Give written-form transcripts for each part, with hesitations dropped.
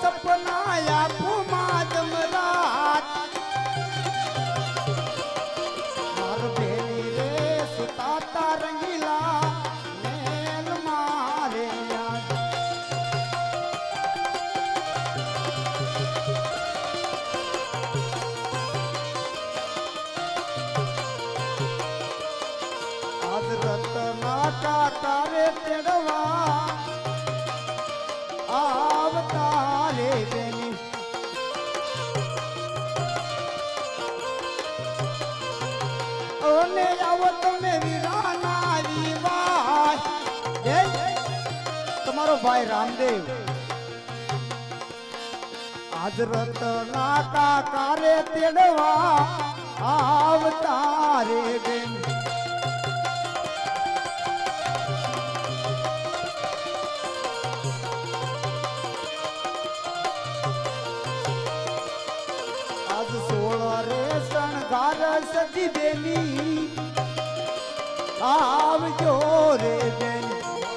सपना आपू माधम रात मार बेली रे सुताता रंगीला मेल मारे याद आज रतना का तारे तेड़वा आवतारे बेनी ओने आवत में वीराना रीवाय तुम्हारो भाई रामदेव आज रतना का कारे तेड़वा आवतारे बेनी सजी बेली आव जो रे बेली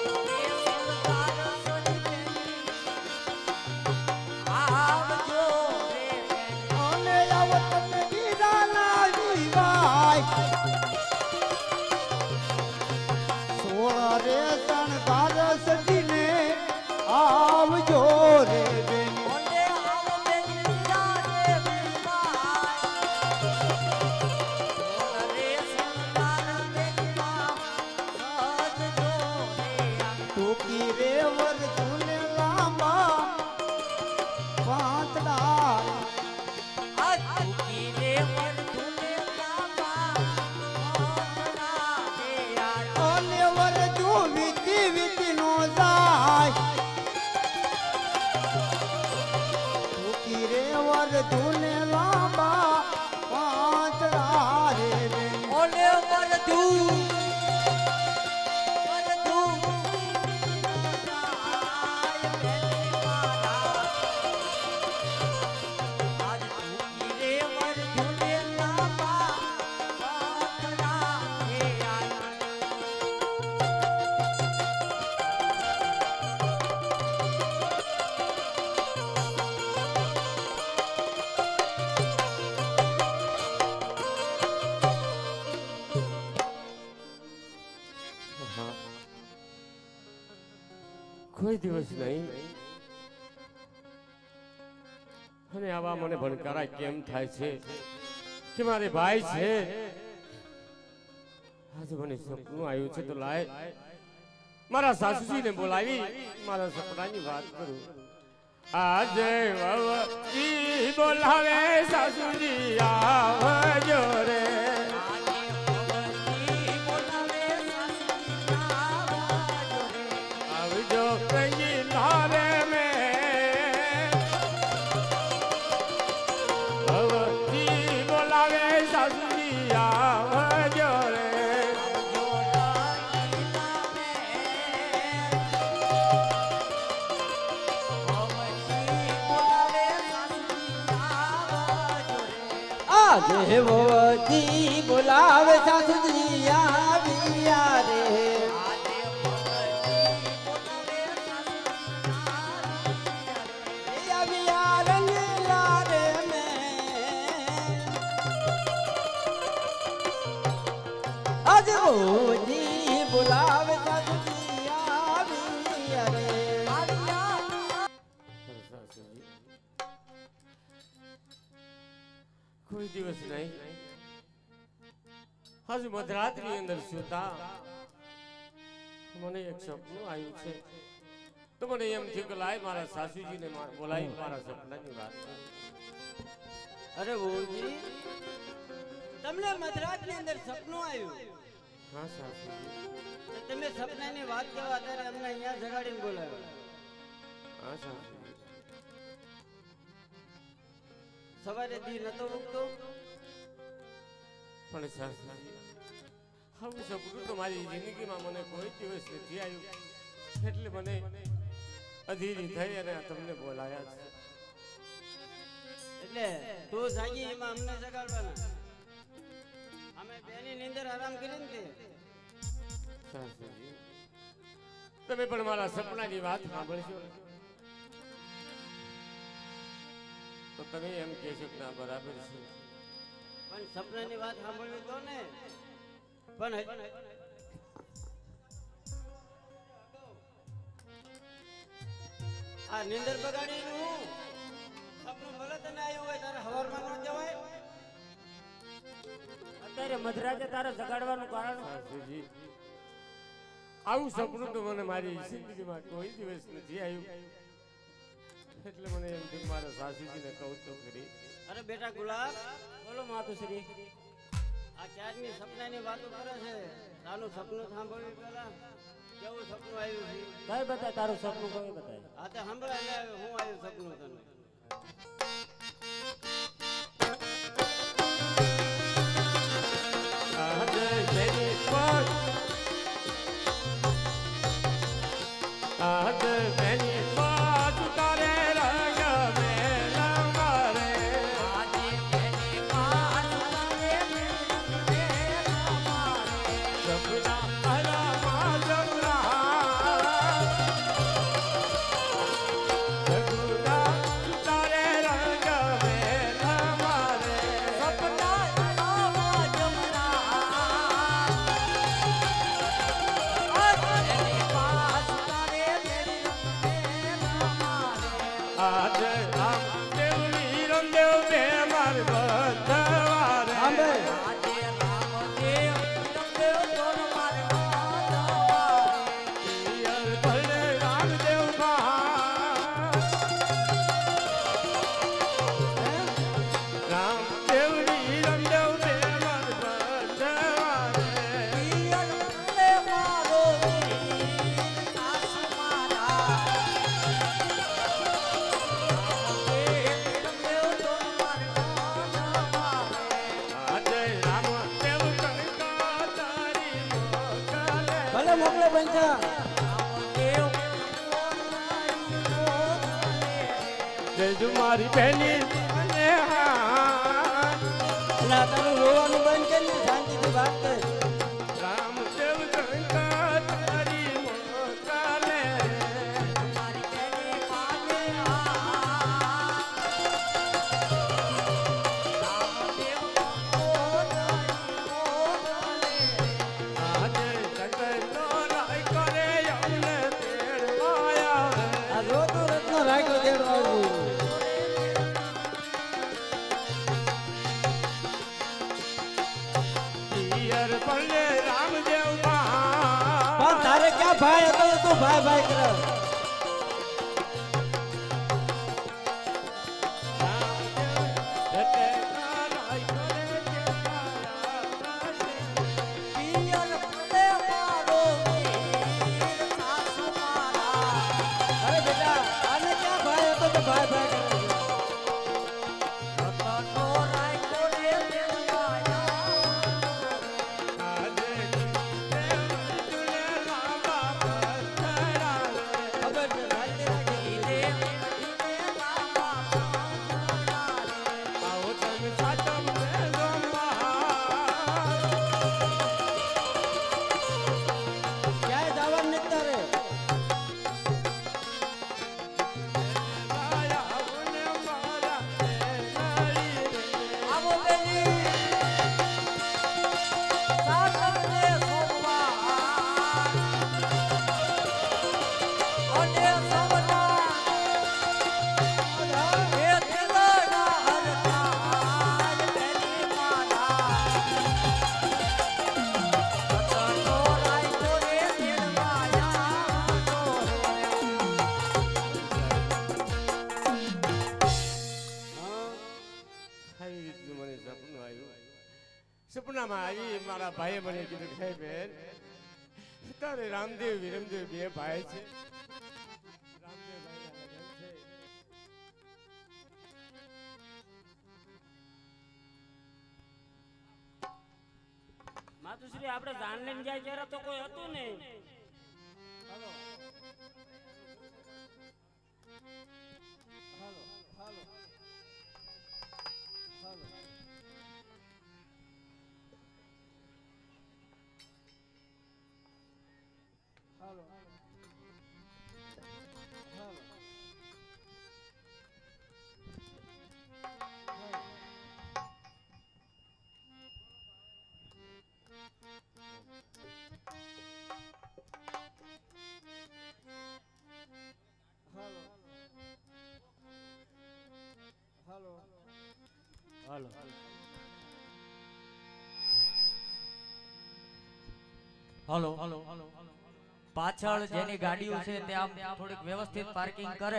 आव जो रे ओने आवत में वीराना रीवाय सोला रे शणगार सजी ने आव जो रे बेली तूने लांबा पांच रे ओले वर तू कोई दिवस नहीं અને આવા મને ભણકારા કેમ થાય છે કે મારે ભાઈ છે આજે મને સપનું આવ્યું છે તો લાય મારા સાસુજીને બોલાવી મારા સપનાની વાત કરું આજે વવજી બોલાવે સાસુજી આવજો રે देवती बुलावे सासुजी आविया रे आविया रंगीला रे में आज देवती बुलावे सासुजी आविया रे कोई दिवस नहीं आज मध्यरात्रि अंदर सूता મને એક સપનું આવ્યું છે તો મને એમ થયું કે લાય મારા સાસુજીને બોલાવી મારા સપનાની વાત કરું અરે બોલજી તમને મધરાતની અંદર સપનું આવ્યું હા સાસુજી તમે સપનાની વાત કરવા ત્યારે અમને અહીંયા જગાડીને બોલાવ્યા હા સાસુજી સવારે દી નતો ઉગતો પણ સાસુજી આવું સપનું તો મારી જિંદગીમાં મને કોઈ દિવસ નથી આવ્યું એટલે મને અધીરી થઈ અને તમને બોલાયા છે એટલે તું જાગી એમાં અમને જગાડવાના અમે બેની નીંદર આરામ કરીને તે સાસુજી તમે પણ મારા સપનાની વાત સાંભળશો તો તમે એમ કહેશો કે ના બરાબર છે. પણ સપનાની વાત સાંભળવી તો ને પણ આ નીંદર બગાડીનું સપનું ભલે તને આવ્યું હોય તારે હવારમાં ન જવાય. અત્યારે મધરાતે તારે જગાડવાનું કારણ સાસુજી આવું સપનું તો મને મારી જિંદગીમાં કોઈ દિવસ નથી આવ્યું. એટલે મને એમ થયું મારા સાસુજીને કહું તો ખરી. અરે બેટા ગુલાબ, બોલો માતુશ્રી. આ ક્યારની સપનાની વાતો કરે છે. તારું સપનું સાંભળ્યું પેલા કેવું સપનું આવ્યું છે? કઈ બતાય તારું સપનું કઈ બતાય. આ તે સાંભળાય ને હું આવ્યું સપનું તને. મોકલે બંચા જય મારી બેની ના તારું રોવાનું બંધ કર ને શાંતિથી વાત કર. રામદેવ ગંગા તારી મોકાલે રાખ્યો તેડવાનું. રામદેવ પણ તારે ક્યાં ભાઈ હતો તું ભાઈ ભાઈ કરે. અરે બેટા આને ક્યાં ભાઈ હતો તો ભાઈ ભાઈ કરે. સપનામાં આવી મારા ભાઈએ મને કીધું કે બેન તારે રામદેવ વિરમદેવ બે ભાઈ છે. માતુશ્રી આપણે જાન લઈને જાય ત્યારે તો કોઈ હતું નહીં. હાલો હાલો હાલો હાલો હાલો હાલો હાલો પાછળ જેની ગાડીઓ છે તે આમ થોડીક વ્યવસ્થિત પાર્કિંગ કરે.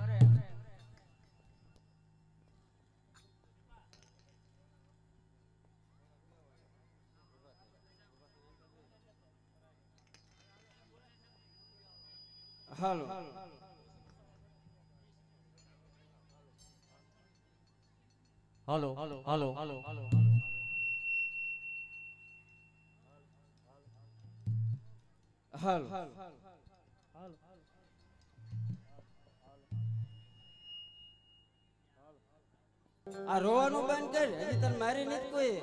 હાલો હાલો હાલો આ રોવાનું બંધ કર. હજી તને મારી નથી કોઈ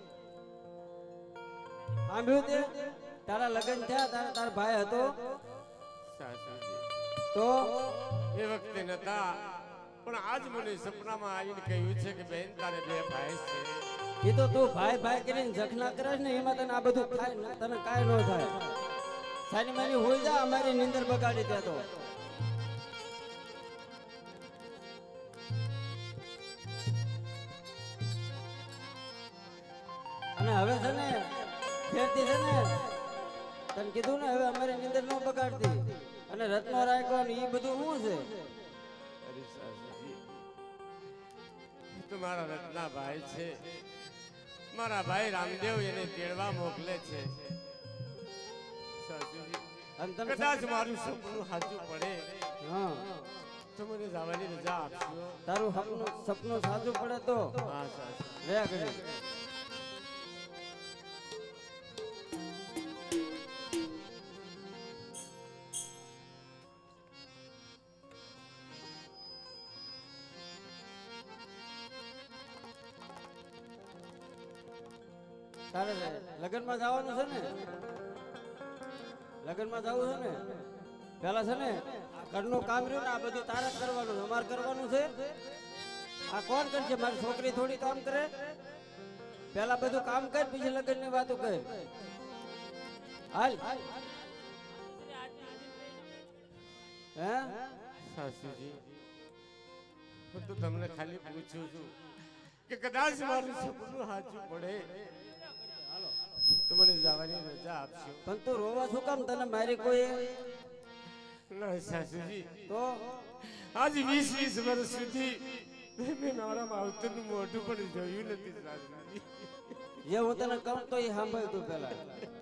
સાંભળ્યું તે? તારા લગ્ન થયા તારા ભાઈ હતો સાસુજી તો એ વખતે નતા, પણ આજ મને સપનામાં આવીને કહ્યું છે કે બેન તારે બે ભાઈ છે. એ તો તું ભાઈ ભાઈ કરીને જખના કરે ને એમાં તને આ બધું થાય ને તને કાંઈ ન થાય. સાની માની હોઈ જા, અમારી નીંદર બગાડી દે તો. અને હવે છે ને ફેરતી છે ને તને કીધું ને હવે અમારી નીંદર ન બગાડતી. અને રત્નો રાખવાનું એ બધું શું છે? અરે સાસુજી, એ તો મારા રત્ના ભાઈ છે. મારા ભાઈ રામદેવ એને તેડવા મોકલે છે. સાસુજી, અને તને કદાચ મારું સપનું સાચું પડે હા તો મને જવાની રજા આપશો? તારું સપનું સાચું પડે તો હા સાસુ. રહ્યા કરી. તારે લગ્નમાં જવાનું છે ને? લગ્નમાં જવું છે ને? પેલા છે ને આ ઘરનું કામ રહ્યું ને આ બધું તારે જ કરવાનું છે, અમારે કરવાનું છે. આ કોણ કરશે? મારી છોકરી થોડી કામ કરે? પેલા બધું કામ કર, પછી લગ્નની વાતો કર. હાલ હે સાસુજી, હું તો તમને ખાલી પૂછું છું કે કદાચ મારું સપનું સાચું પડે તો મને જવાની રજા આપશો? પણ તું રોવા શું કામ? તને મારી કોઈ ના સાસુજી, તો આજ 20 વર્ષ સુધી મેં મારા માવતરનું મોઢું પણ જોયું નથી સાસુજી. જે હું તને કહું તો એ સાંભળ તું પેલા.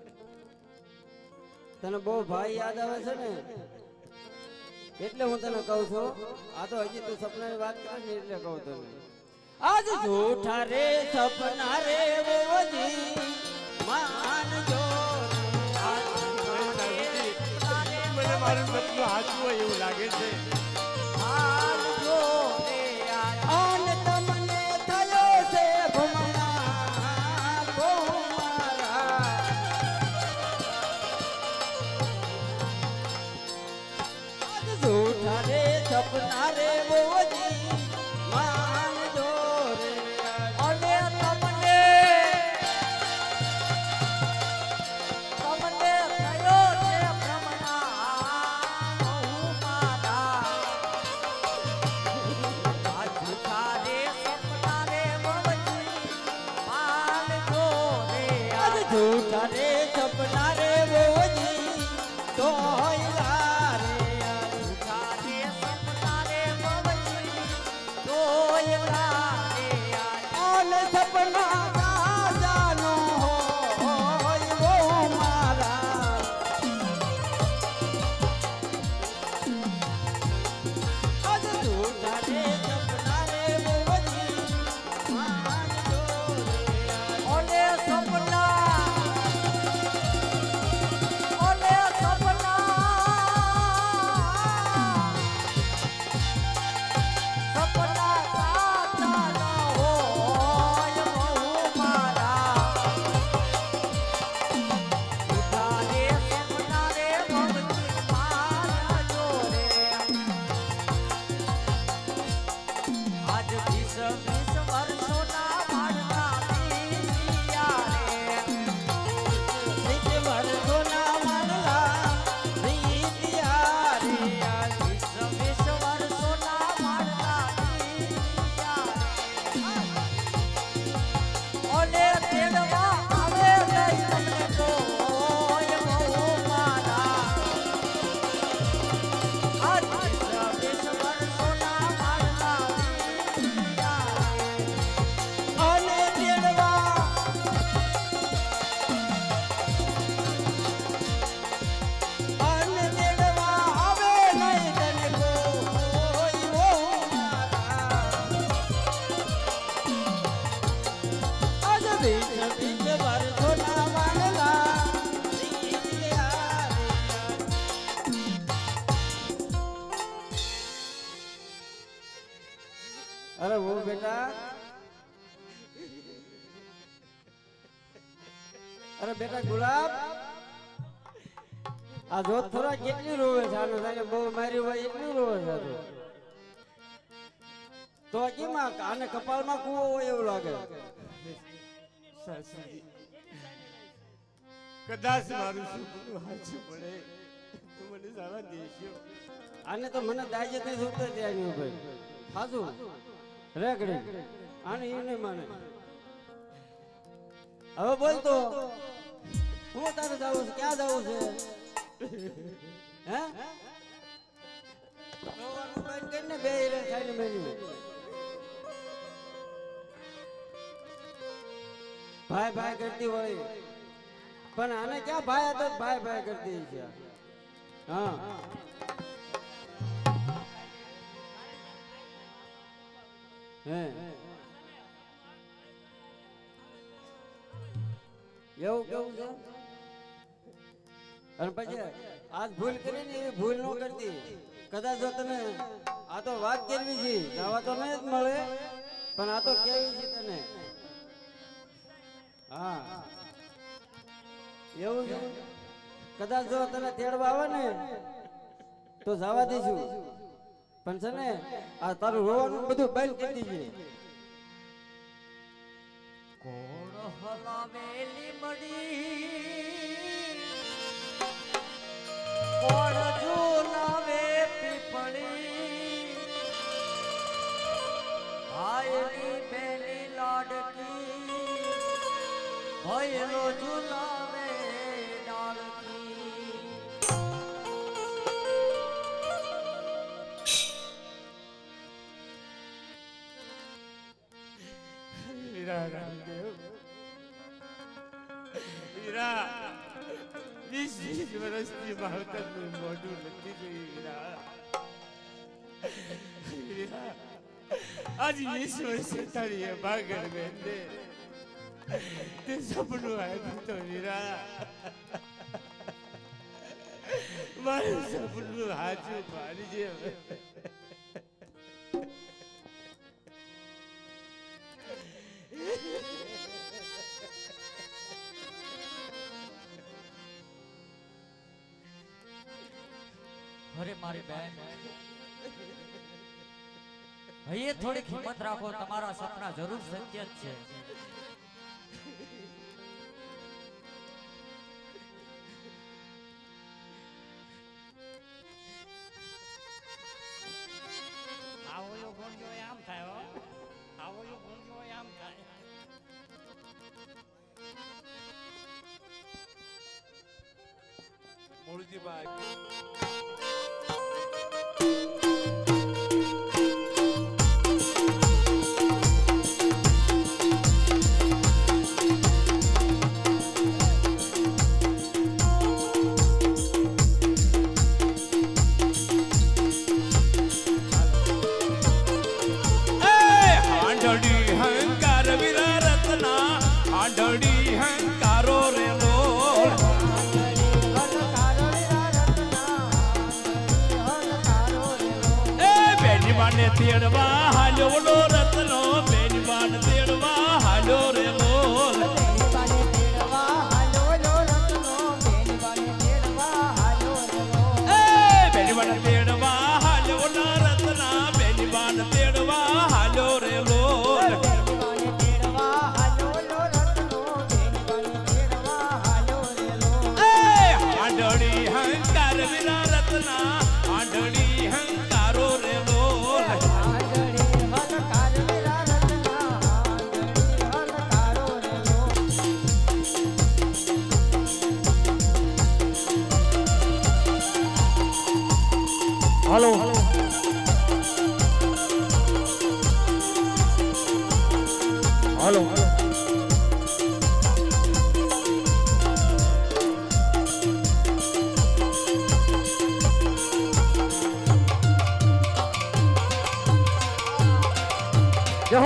તને બહુ ભાઈ યાદ આવે છે ને એટલે હું તને કહું છું. આ તો હજી તું સપનાની વાત કરે ને એટલે કહું તને. આજ જૂઠા રે સપના રે વોજી માનજો. મને મારું સપનું સાચું હોય એવું લાગે છે. માનજો રે આન તમને થયો છે ભમણા બહુ મારા. આજ જૂઠા રે સપના રે વોજી માનજો રે. અને તમને થયો છે ભ્રમણા બહુ મારા. આ જૂઠા રે સપના રે વોજી માનજો રે. આજ જૂઠા રે સપના રે વોજી તોય રે. જૂઠા રે સપના રે વોજી તોય રે. ઓલ સપના સાજાનો હોય બહુ મારા. આજ જૂઠા રે સપના રે વોજી માનજો રે. ઓલે સપના અરે વો બેટા, અરે બેટા ગુલાબ, આ જોત થોડા કેટલી રોવે છે, આનો તને બહુ મારી હોય એટલું રોવે છે તો કેમાં આને કપાળમાં કૂવો હોય એવું લાગે. સાસુજી કદાચ મારું સપનું સાચું પડે તો મને જવા દેશો. આને તો મને દાજે તે સુતે ત્યાં ભાઈ સાચું રેકડી આને એ નહીં માને. હવે બોલ તો હું તારે જવું છે, ક્યાં જવું છે? હે રોવાનું બંધ કરીને બે રે ખાઈને મેલી ભાઈ ભાઈ કરતી હોય પણ આને ક્યાં ભાઈ હતો ભાઈ ભાઈ કરતી છે. હા હે એવું કેવું છે? અને પછી આજ ભૂલ કરી ને એવી ભૂલ ન કરતી. કદાચ જો તને આ તો વાત કરવી છે, જવા તો નહીં જ મળે પણ આ તો કેવી છે તને. હા એવું છે. કદાચ જો તને તેડવા આવે ને તો જવા દઈશું પણ છે ને આ તારું રોવાનું બધું બંધ કરી દીજે. કોણ હલાવેલી મડી, કોણ ઝુલાવે પીપળી, ભાઈની બેની લાડકી, ભયલો ઝુલાવે ડાળકી. વીરા રામદેવ, વીરા 20 વર્ષથી માવતરનું મોઢું નથી જોયું. વીરા વીરા આજ 20 વર્ષે તારી ભાગણ બેનને તે સપનું આવ્યું તો વીરા મારું સપનું હાચું પાડજે. અરે મારી બેન, હૈયે થોડીક હિંમત રાખો, તમારા સપના જરૂર સત્ય જ છે. આવો ગુંજો આમ થાય હો, આવો ગુંજો આમ થાય. મૂળજીભાઈ તેડવા હાલ્યો નો રત્નો, બેની બાન તેડવા હાલ્યો રે લોલ. બેની બાન તેડવા હાલ્યો નો રત્ના, બેની બાન તેડવા હાલ્યો રે લોલ. આંધળી હંકાર વિના રત્ના, આંધળી હંકારો રે લોલ. હાલો હાલો જહો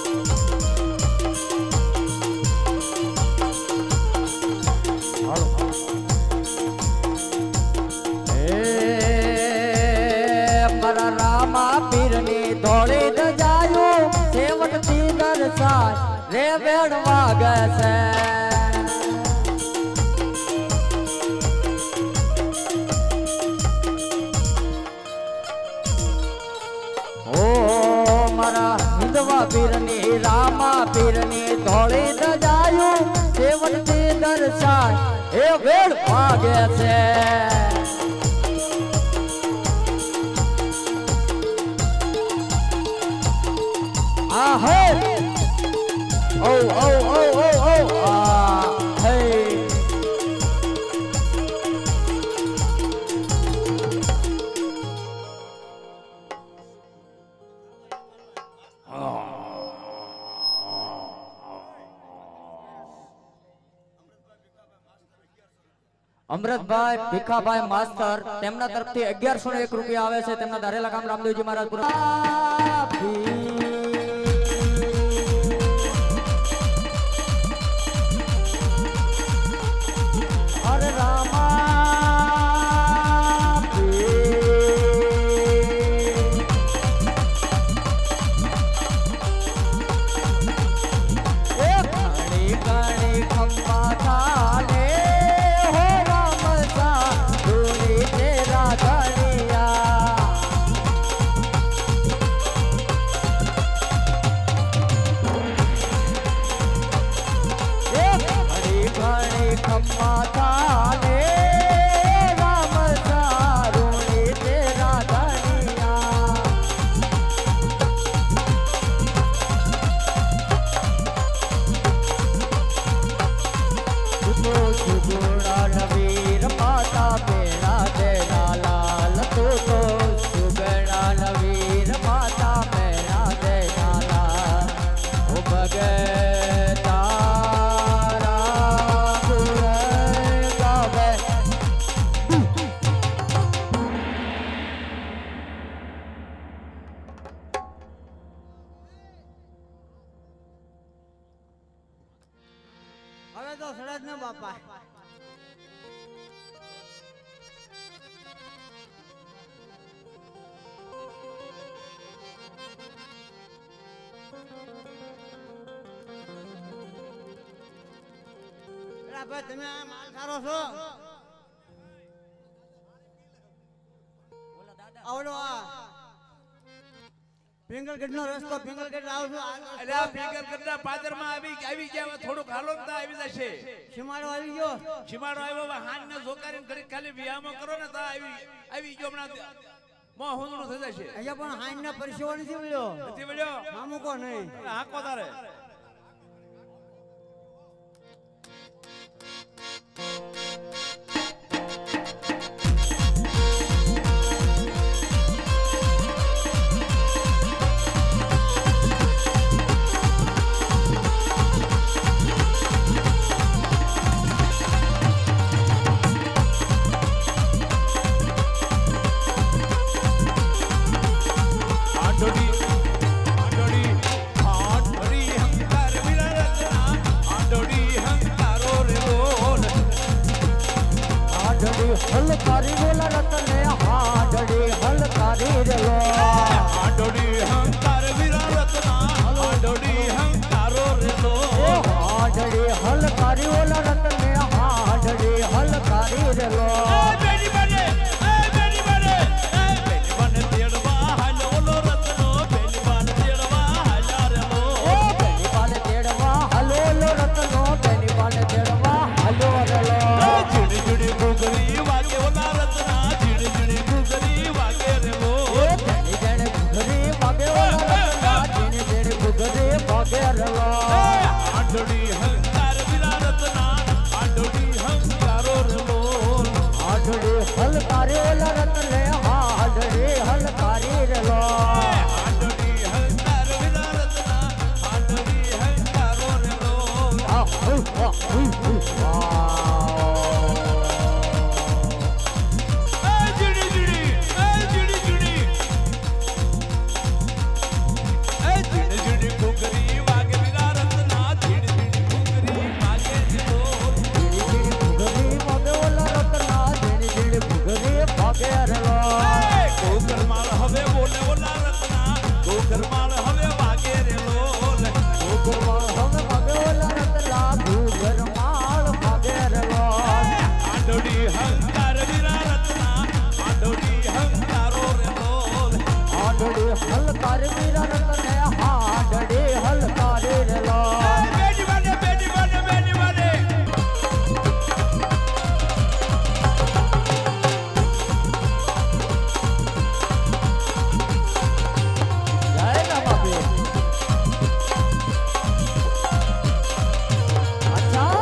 હાલો છે ઓ મારા હિંદવા પીરની રામા પીરની ધોળી દજાયું સેવનથી દર્શન એ વેળ ભાગે છે આ હે ઓ ઓ ઓ ઓ ઓ આ હે અમૃતભાઈ ભીખાભાઈ માસ્તર તેમના તરફથી 1101 રૂપિયા આવે છે તેમના ધારેલા ગામ રામદેવજી મહારાજ પૂરા અરે રામા ઘણી ઘણી ખંભા થાલે હવે તો સડજ ને બાપા ભાઈ તમે આ માલ સારો છો આવડો આ પિંગલગઢ નો રસ્તો પિંગલગઢ આવજો અરે આ પિંગલગઢ ના પાદર માં આવી ગયા થોડુંક હાલો તો આવી જશે સીમાડો આવી ગયો સીમાડો આવ્યો હાન ને જોકારીને ઘડી ખાલી વિયામો કરો ને તો આવી ગયો હમણાં મોહ હુંદરો થઈ જશે અહીંયા પણ હાન ના પરસેવો નથી મળ્યો હા મૂકો નહીં હાકો તારે હલકારી બોલા રતને હાડડી હલકારી રેલો હાડડી હંકાર વીરા રત્ના હાડડી હંકારો રેલો હાડડી હલકારી બોલા રતને હાડડી હલકારી રેલો બેની બને તેડવા હાલો ઓલો રત્નો બેની બને તેડવા હાલા રેલો બેની બાને તેડવા હાલો ઓલો રતનો બેની બાને તેડવા હાલો રેલો જીડી જીડી ગુગરી વાગે ઓલા રત્ના જીડી જીડી ગુગરી વાગે રેલો જેને જેને ઘુઘરી વાગે ઓલા રતના જેને જેને ઘુઘરી વાગે રેલો હાડડી હંકાર વીરા રત્ના હાડડી હંકારો રેલો હાડડી હલકારી ઓલા રતને હાડડી હલકારી રેલો હાડડી હંકાર વીરા રત્ના હાડડી હંકારો રેલો હવે વાગે રેલો કરવીર રતને હાડડી હલકારી રેલો બેની બને બેની બને બેની બને જય રામાપીર અચ્છા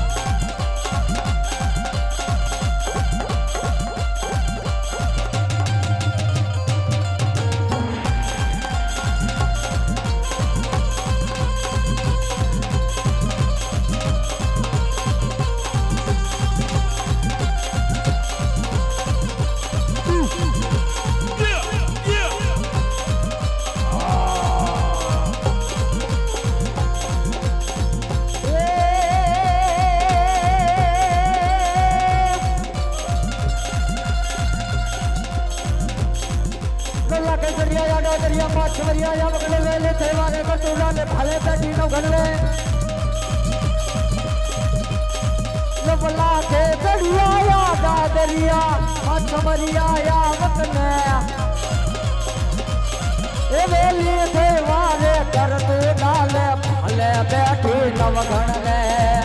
બેઠી નવગણ ને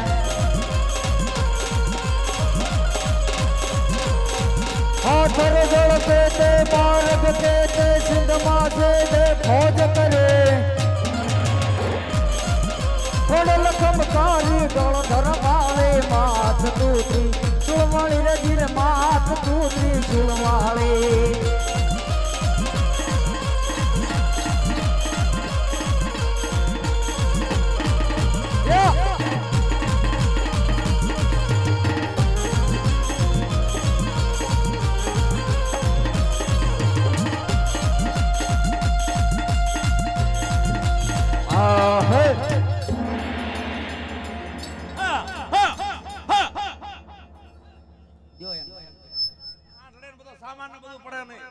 હાથર જળ કે તે માર્ગ કે તે સિંધમાં છે તે ફોજ કરે થોડે લખમકારી ગળ ધરમાવે માથ તૂટી સુળવાળી રજીર માથ તૂટી સુળવાળી સામાન બધું પડે નહીં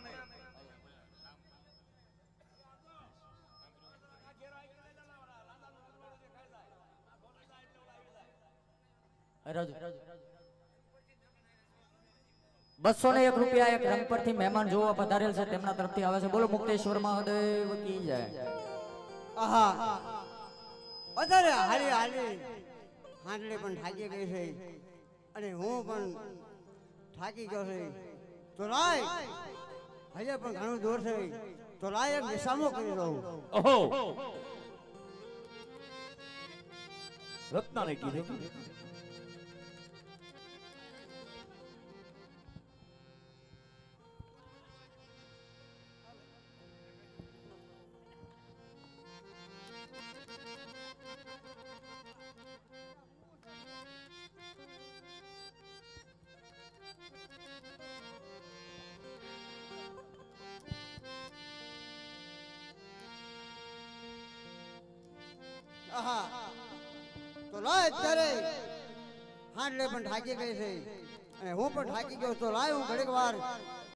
₹201 એક રંગ પરથી મહેમાન જોવા પધારેલ છે તેમના તરફથી આવે છે બોલો મુક્તેશ્વર મહાદેવ કી જય આહા વધારે હાલી હાલી હાંડલી પણ થાકી ગઈ છે અને હું પણ થાકી ગયો છે તો લાય હજે પણ ઘણું દૂર છે તો લાય એક નિશામો કરી દઉં ઓહો રત્નાને કીધું આહા તો લાય અત્યારે હાંડલે પણ થાકી ગઈ છે અને હું પણ થાકી ગયો તો લાય હું ઘડીક વાર